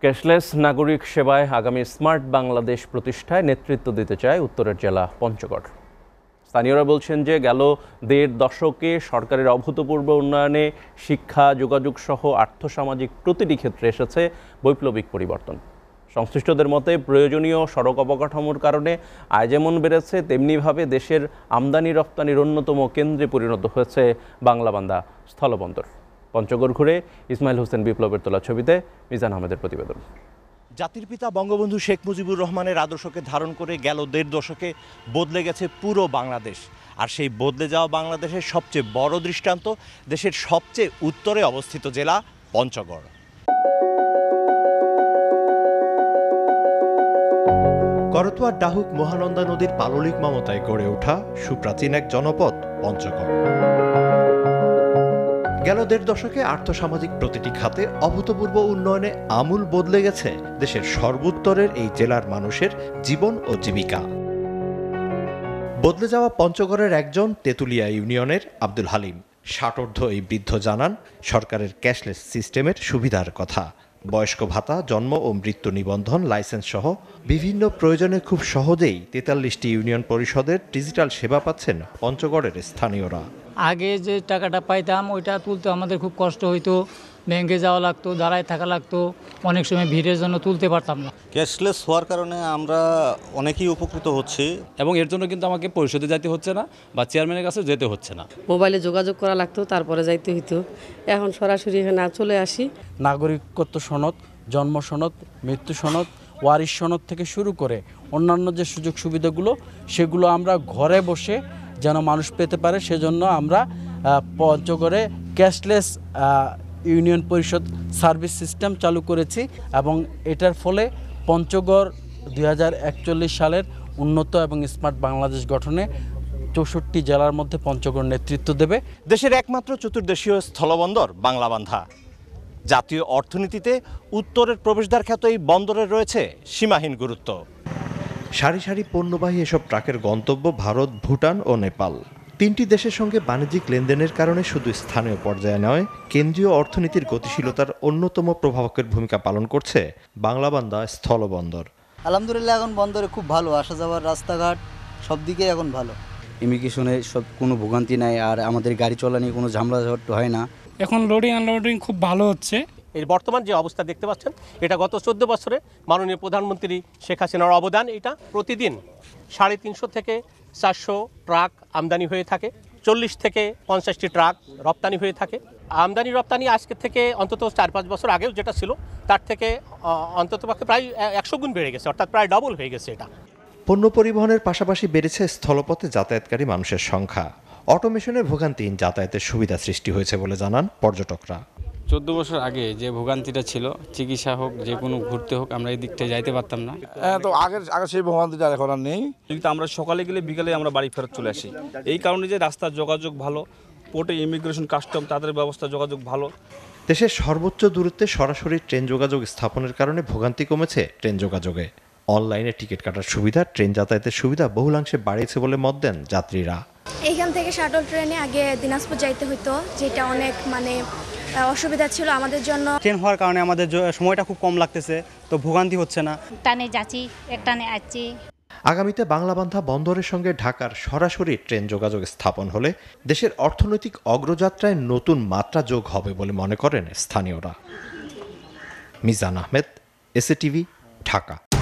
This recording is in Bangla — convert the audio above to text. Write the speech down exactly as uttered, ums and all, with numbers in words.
ক্যাশলেস নাগরিক সেবায় আগামী স্মার্ট বাংলাদেশ প্রতিষ্ঠায় নেতৃত্ব দিতে চায় উত্তরের জেলা পঞ্চগড়। স্থানীয়রা বলছেন যে গেল দেড় দশকে সরকারের অভূতপূর্ব উন্নয়নে শিক্ষা, যোগাযোগ সহ আর্থসামাজিক প্রতিটি ক্ষেত্রে এসেছে বৈপ্লবিক পরিবর্তন। সংশ্লিষ্টদের মতে প্রয়োজনীয় সড়ক অবকাঠামোর কারণে আয় যেমন বেড়েছে, তেমনিভাবে দেশের আমদানি রপ্তানির অন্যতম কেন্দ্রে পরিণত হয়েছে বাংলাবান্ধা স্থলবন্দর। পঞ্চগড় ঘুরে ইসমাইল হোসেন বিপ্লবের তোলা ছবিতে মিজান আহমেদের প্রতিবেদন। জাতির পিতা বঙ্গবন্ধু শেখ মুজিবুর রহমানের আদর্শকে ধারণ করে গেল দেড় দশকে বদলে গেছে পুরো বাংলাদেশ। আর সেই বদলে যাওয়া বাংলাদেশের সবচেয়ে বড় দৃষ্টান্ত দেশের সবচেয়ে উত্তরে অবস্থিত জেলা পঞ্চগড়। করতোয়ার ডাহুক মহানন্দা নদীর পাললিক মমতায় গড়ে ওঠা সুপ্রাচীন এক জনপদ পঞ্চগড়। গেল দেড় দশকে আর্থসামাজিক প্রতিটি খাতে অভূতপূর্ব উন্নয়নে আমূল বদলে গেছে দেশের সর্বোত্তরের এই জেলার মানুষের জীবন ও জীবিকা। বদলে যাওয়া পঞ্চগড়ের একজন তেঁতুলিয়া ইউনিয়নের আব্দুল হালিম ষাটোর্ধ্ব এই বৃদ্ধ জানান সরকারের ক্যাশলেস সিস্টেমের সুবিধার কথা। বয়স্ক ভাতা, জন্ম ও মৃত্যু নিবন্ধন, লাইসেন্স সহ বিভিন্ন প্রয়োজনে খুব সহজেই তেতাল্লিশটি ইউনিয়ন পরিষদের ডিজিটাল সেবা পাচ্ছেন পঞ্চগড়ের স্থানীয়রা। আগে যে টাকাটা পাইতাম ওইটা তুলতে আমাদের খুব কষ্ট হইতো, ব্যাংকে যাওয়া লাগতো, দাঁড়ায় থাকা লাগতো, অনেক সময় ভিড়ের জন্য তুলতে পারতাম না। ক্যাশলেস হওয়ার কারণে আমরা অনেকেই উপকৃত হচ্ছি এবং এর জন্য কিন্তু আমাকে পরিষদে যেতে হচ্ছে না বা চেয়ারম্যানের কাছে যেতে হচ্ছে না। মোবাইলে যোগাযোগ করা লাগতো, তারপরে যাইতে হইতো। এখন সরাসরি এখানে চলে আসি। নাগরিকত্ব সনদ, জন্ম সনদ, মৃত্যু সনদ, ওয়ারিশ সনদ থেকে শুরু করে অন্যান্য যে সুযোগ সুবিধাগুলো সেগুলো আমরা ঘরে বসে যেন মানুষ পেতে পারে, সেজন্য আমরা পঞ্চগড়ে ক্যাশলেস ইউনিয়ন পরিষদ সার্ভিস সিস্টেম চালু করেছি এবং এটার ফলে পঞ্চগড় দুই হাজার একচল্লিশ সালের উন্নত এবং স্মার্ট বাংলাদেশ গঠনে চৌষট্টি জেলার মধ্যে পঞ্চগড় নেতৃত্ব দেবে। দেশের একমাত্র চতুর্দেশীয় স্থলবন্দর বাংলাবান্ধা। জাতীয় অর্থনীতিতে উত্তরের প্রবেশদ্বার খ্যাত এই বন্দরের রয়েছে সীমাহীন গুরুত্ব। সারি সারি পণ্যবাহী এসব ট্রাকের গন্তব্য ভারত, ভুটান ও নেপাল। তিনটি দেশের সঙ্গে বাণিজ্যিক লেনদেনের কারণে শুধু স্থানীয় পর্যায়ে নয়, কেন্দ্রীয় অর্থনীতির গতিশীলতার অন্যতম প্রভাবকের ভূমিকা পালন করছে বাংলাবান্ধা স্থলবন্দর। আলহামদুলিল্লাহ এখন বন্দরে খুব ভালো, আসা যাওয়ার রাস্তাঘাট সব দিকে এখন ভালো। ইমিগ্রেশনে সব কোনো ভোগান্তি নাই, আর আমাদের গাড়ি চলা নিয়ে কোনো ঝামেলা হয় না। এখন লোডিং আনলোডিং খুব ভালো হচ্ছে। এর বর্তমান যে অবস্থা দেখতে পাচ্ছেন, এটা গত চোদ্দ বছরে মাননীয় প্রধানমন্ত্রী শেখ হাসিনার অবদান। এটা প্রতিদিন সাড়ে তিনশো থেকে চারশো ট্রাক আমদানি হয়ে থাকে, চল্লিশ থেকে পঞ্চাশটি ট্রাক রপ্তানি হয়ে থাকে। আমদানি রপ্তানি আজকে থেকে অন্তত চার পাঁচ বছর আগেও যেটা ছিল তার থেকে অন্তত পক্ষে প্রায় একশো গুণ বেড়ে গেছে, অর্থাৎ প্রায় ডবল হয়ে গেছে এটা। পণ্য পরিবহনের পাশাপাশি বেড়েছে স্থলপথে যাতায়াতকারী মানুষের সংখ্যা। অটোমেশনে ভোগান্তিহীন যাতায়াতের সুবিধা সৃষ্টি হয়েছে বলে জানান পর্যটকরা। চোদ্দ বছর আগে যে ভোগান্তিটা ছিল, চিকিৎসা হোক, যে কোনো ঘুরতে হোক, আমরা এই দিকটা যাইতে পারতাম না। হ্যাঁ, তো আগের আগে সেই ভোগান্তিটা এখন আর নেই। কিন্তু আমরা সকালে গেলে বিকালে আমরা বাড়ি ফেরত চলে আসি, এই কারণে যে রাস্তার যোগাযোগ ভালো, পোর্টে ইমিগ্রেশন, কাস্টম তাদের ব্যবস্থা যোগাযোগ ভালো। দেশের সর্বোচ্চ দূরত্বে সরাসরি ট্রেন যোগাযোগ স্থাপনের কারণে ভোগান্তি কমেছে ট্রেন যোগাযোগে। অনলাইনে টিকিট কাটার সুবিধা ট্রেন যাতায়াতের সুবিধা বহুলাংশে বাড়িয়েছে বলে মত দেন যাত্রীরা। এইখান থেকে শাটল ট্রেনে আগে দিনাজপুর যাইতে হতো, যেটা অনেক মানে অসুবিধা ছিল আমাদের জন্য। ট্রেন হওয়ার কারণে আমাদের সময়টা খুব কম লাগতেছে, তো ভোগান্তি হচ্ছে না। টানে যাচ্ছি, এক টানে আসছি। আগামীতে বাংলাবান্ধা বন্দরের সঙ্গে ঢাকার সরাসরি ট্রেন যোগাযোগ স্থাপন হলে দেশের অর্থনৈতিক অগ্রযাত্রায় নতুন মাত্রা যোগ হবে বলে মনে করেন স্থানীয়রা। মিজান আহমেদ, এসএটিভি, ঢাকা।